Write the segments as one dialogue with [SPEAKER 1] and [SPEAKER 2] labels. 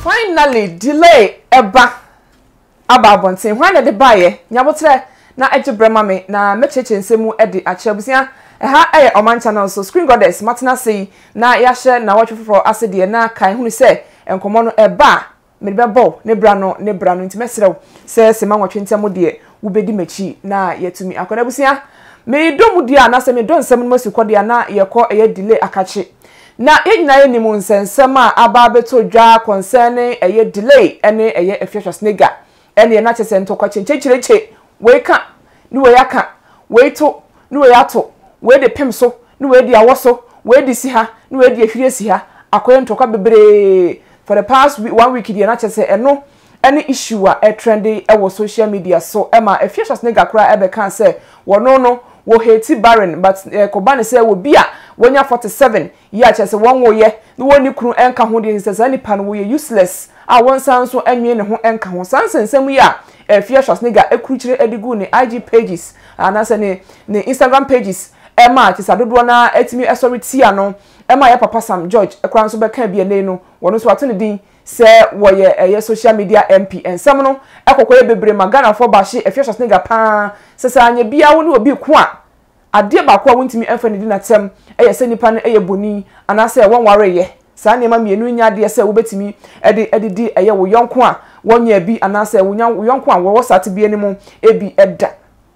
[SPEAKER 1] finally delay eba ababonten hwan na de baye nyabotre na ejebrema me na mecheche nsemu ede achebusia ha oman channel so screen goddess matena sei na yahye na watchfo asede na kan hunu se enkomo no eba me be bo ne bra no ntimesrew se se manwatwe ntemo de wubedi machi na yetumi akona busia me domu dia na se me don nsem no masikode na yekọ delay akache na yenyina ye nimu nsensem a aba beto dwa concerning delay ene efficiency nega ene na chese ntokwa chenchechireche we ka ni we yaka we to ni we yato we de pemso ni we de awoso we de si ha ni we de ahwire si ha akoye ntokwa bebre for the past 1 week dia na chese eno any issue a trendy e social media so ema efficiency nega kra ebe kan se wono no wo hate barren but kobane say wo bia wonya 47 ya chese wonwo ye ni woni kunu enka ho de sesa nipa no wo ye useless a won san so anwe ne ho enka ho sansensem ya efficiency nega ekruchire edigu ni IG pages anase ne Instagram pages ema chese dodo na etimi authority ano ema ya papa Sam George ekran so be kan bia ne no wono so ato ne din se woye social media MP ensem no ekokoye bebre magana for bashi efficiency nega pa sesa anya bia wo ne obi ko a ade ba ko a wontimi emfa ne di na tem se nipa no boni anase won ware ye sa ne ma mienu nya de se wo betimi ede di wo yonko a wonya bi anase wo yonko a wo sate bi animu ebi eda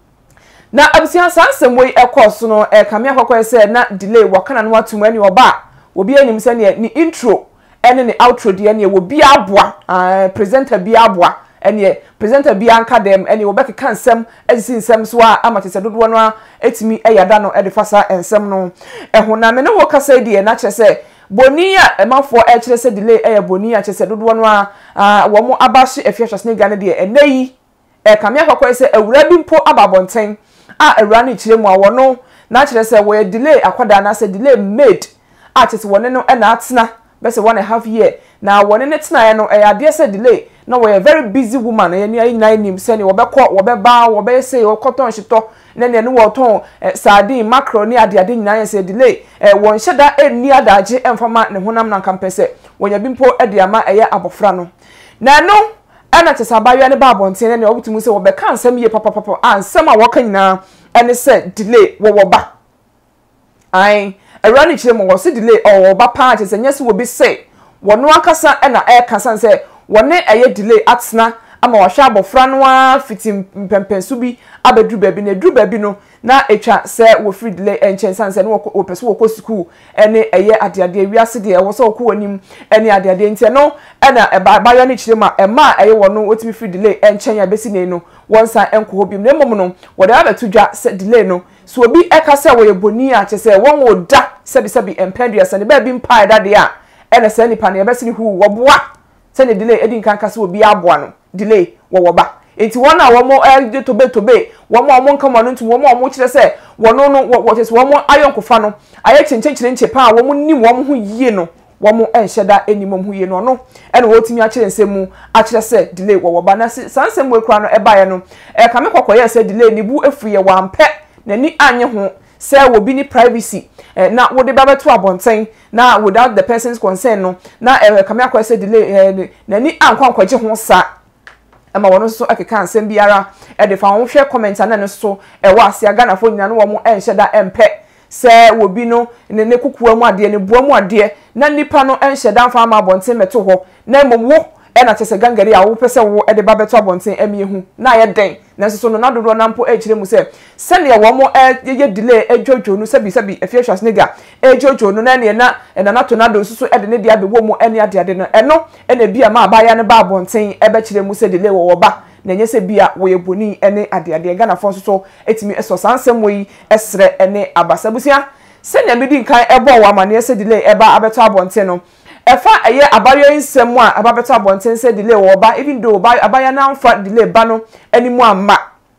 [SPEAKER 1] na abusia sansem we ekoso no kame akokọ se na delay wakana no atum ani oba obi anim se ne ni intro ene ne outro de ne wo bi aboa presenter bi aboa ene presenter bi anka dem ene wo beka kansem ezisi nsem so a amatese dodo no etimi eyada no ede fasa ensem no ehona me ne wo kasa die na kyerese boni a emafo kyerese delay boni a kyerese dodo no a wo mo abashi efficiency nega ne de eneyi kame akokọ se awura bi mpo ababonten a awura ne kyeremu a wo no na kyerese wo delay akwada na se delay made a kyerese wo ne no na atena bese 1.5 year na wone ne tena ye no ade se delay no we a very busy woman ye ni nyina nim se ne wobekọ wobeba wobese wokoton hito ne ne woton sardine macro ni ade nyina ye se delay won hyeda eni adaje emfama ne honam na kampese wonya bimpo ade ama eye abofra no na no ana tesa bayo ne ba abonten ne obutumu se wobeka ansem ye papa ansem a woka nyina ene se delay woba ai erani chire mo wose delay o ba pa che se nyese wo bi say wono akasa na kasa se wone delay atena ama wo hwa abofra no a fitim pempensu bi abedru baby na edru baby no na etwa se wo free delay enchen sanse no wo pese wo ko school ene adeade wiase de wo so ko wanim ene adeade ntia no na ba yo ne chire ma ema wono otimi free delay enchen ya besi ne no wonsa enko hobim na emom no wo da abetu dwa se delay no so obi ekasa wo ye boni a che se won wo da sebi empendua se ne ba bi mpa da de a ene se nipa ne besi ni hu wo boa se ne delay edin kan kasa obi aboa no delay wo ba enti wona wo mo tobe wo nkama no ntu wo mo kire se wono no wo che se wo mo ayonkofa no aye chenche pa wo mo nim wo mo hu yie no wo mo enhyeda enimom hu yie no no ene wo timi akire nsemu akire se delay wo ba na sansem we kura no ebaye no kame kokoye se delay ni bu efuye wampe na ni anye ho se wo bi ni privacy na wo de babeto abonten na without the person's consent no na kame akoye se delay na ni ankwankwaje ho sa ama wono so akeka ansem biara de fa wo hwe comment na ne so wa ase aga na fo nyina no wo mo enhyeda empe se wo bi no ne kukuwa mu ade ne bua mu ade na nipa no enhyeda fa ma abonten meto ho na momwo na tese gangari a wo pese wo de babeto abonten emiehu na ye den na so no na dodo na mpo ekire mu se ne wo mo ye delay edwodwo no sabi efficiency nega edwodwo no na ne na to na do so de ne dia be wo mo ene ade no eno na bia ma abaya ne ba abonten ebe kire mu se delay wo ba na nye se bia wo ye boni ene ade ga na fon so etimi eso sansem wo yi esre ene abasabusia se ne medi nkan ebo wo amane se delay eba abeto abonten no efa abayo nsem a ababeto abonten se delay wo ba even though abaya na amfa delay ba no animu amma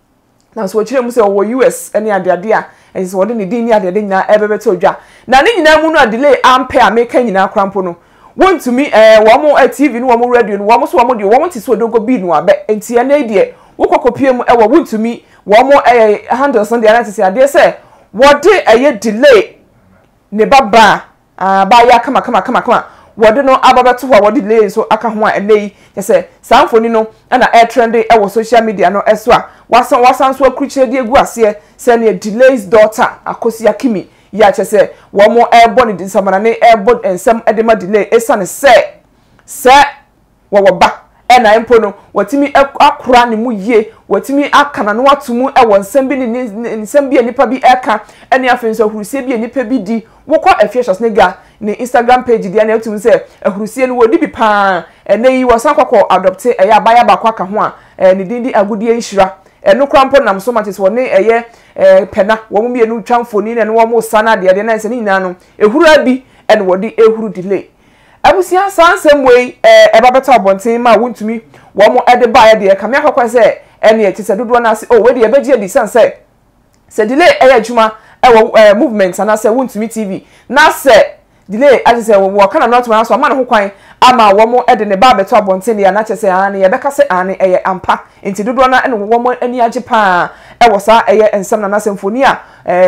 [SPEAKER 1] na so kire mu se wo US ene ade a ense wo de ne din ni ade nyina ebebeto odwa na ne nyina mu no delay ampe ameka nyina krampo no Wontumi wo mo TV no wo mo radio no wo mo so wo mo de wo mo ti so dogo bi no abe enti ene de wo kokopie mu wo Wontumi wo mo handles on the analysis ade se wo de delay ne baba ba ya kama wode no ababeto ho wode delay so aka ho a enei yese samfoni no na air trend e wo social media no eso a wasan so akruchire de egu ase se na delays daughter Akosua Kimi ya chese wo mo ebo ni disamana ne ebo ensem edema delay esane se wo ba na empo no watimi akura ne mu yie watimi akana no watomu e nsem bi ni nsem bi enipa bi eka ene afenso hurusie bi enipa bi di wokọ Effiecious nega ni Instagram page dia na etum se ahurusie no wodi bi pa ene yi wasan kwakọ adopt eya abaya bakwa ka ho a ne dindi agudie nhira eno krampo nam so much woni eye pena wo mu bi enu twamfoni ne wo mu sana de na nse ni nyina no ehuru abi ene wodi ehuru delay abusia sansem wey eba beta abonten ma Wontumi wo mo ede ba ye de kamia kwakwa se ene ye tise dodo na se we de ebeji edi sense se delay eya adwuma movement and I say Wontumi TV na say delay as say wo kana not man so man ho kwan ama wo mo e de ne ba beto abonten ya na che say ani ye beka say ani eye ampa enti dodo na ene wo mo ani age pa e wo sa eye ensem na symphony a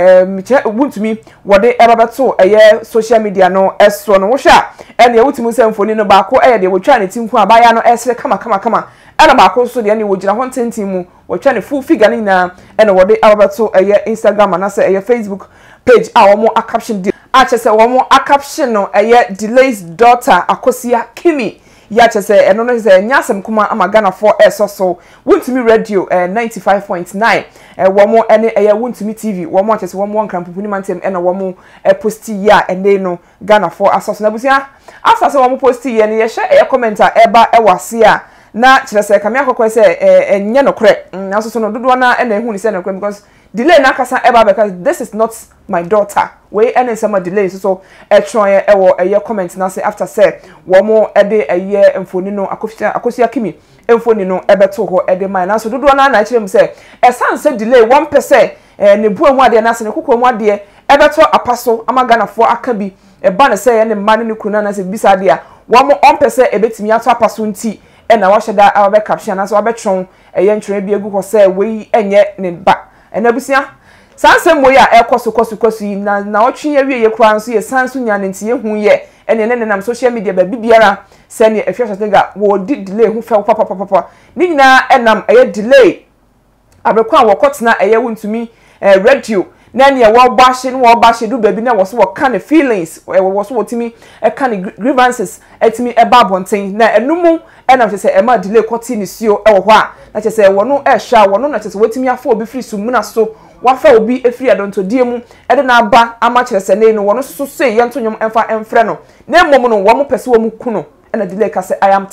[SPEAKER 1] Wontumi wo de e ba beto eye social media no estro no wo hwa ene Wontumi symphony no ba ko eye de wo twa ne tinku abaya no esre kama ana ba ko so de ene wo gira ho ntenten mu wo twa ne full figure ni na ene wo de ababeto eye Instagram na say eye Facebook page a wo mo a caption di a chese wo mo a caption no eye delays daughter Akosua Kimi ya chese eno no se nyasem kuma amagana for so Wontumi radio 95.9 wo mo ene eye Wontumi TV wo mo chese wo mo nkrampopuni mantem ena wo mo posti ya ene no Ghana for asoso na busia afase wo mo posti ye ne ye share eye commenter eba e wase a na chese kamia kokwe se enye no kre na so no dodo na ena hu ni se no kre because delay na kasa eba because this is not my daughter we any some delay so try e comment na say after say wo mo e de eye emfoni no Akosua Kimi emfoni no ebeto ho e de man na so dodo na kire m say esan delay 1% ne buo mu ade na se ne kokko mu ade ebeto apaso amagana fo aka bi e ba ne say ne man ne kuna na say bisa ade a wo mo 1% ebetimi ato apaso nti e na wo hyeda abe caption na so abetron eye ntwere bi egu ho say we enye ne ba ena busia sansem moyi a ekoso na otwe ye wie ye kura nso ye sansu nya ne ntie hu ye ene ne nam social media ba bibiara se ne Effiecious nega wo di delay hu fe papa ni nyina enam eye delay abekwa wo kotena eye Wontumi radio na ne wo bahye du baby na wo so wo kan feelings wo so wotimi kan grievances etimi eba bonten na enumu enam se ema delay koti ni sio wo ho a na che se wo no ehwa wo no na che se wotimi afọ obi free sumuna so wafa obi efiri adonto die mu ede na aba ama kire se ne no wo no so se ye ntonyom emfa emfre no na mmom no wo mo pese wo mu kuno ena delay ka se I am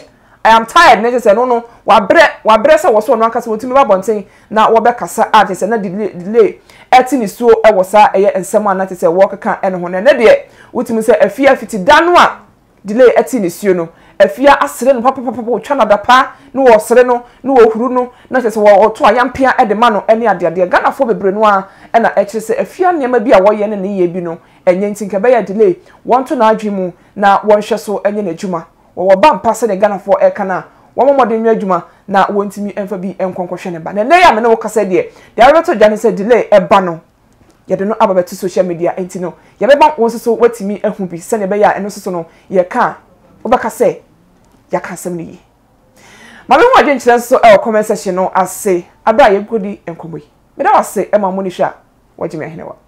[SPEAKER 1] tired na say no wabre se wo so no aka se wotimi ba bonten na wo be kasa a se na delay eti ni so e wo sa eye ensem ana te se wo kaka ene ho na de wotimi se afia fiti dano a delay eti ni suo no afia asere no papa twa na dapa no wo sere no no wo huru no na se wo to ayampia e de ma no ene ade Ghana fo bebre no a na e kire se afia niam bi a wo ye ne ne ye bi no enye ntinka be ya delay won to na adwemu na won hwe so enye na adwuma wo ba mpa se de Ghana fo e kana wo momode nwa adwuma na wontimi emfa bi enkonkwohwe ne ba na ne ya me ne wo kasa de areto dwane se delay e ba no ye de no ababeto social media enti no ye be ba won so watimi ehu bi se ne be ya eno so no ye ka wo ba kasa ya ka asem ni ma me ho adwen kire so e comment section no ase abra ye godi enkomoyi me da wase e ma mo ni hwa wagime ahenewa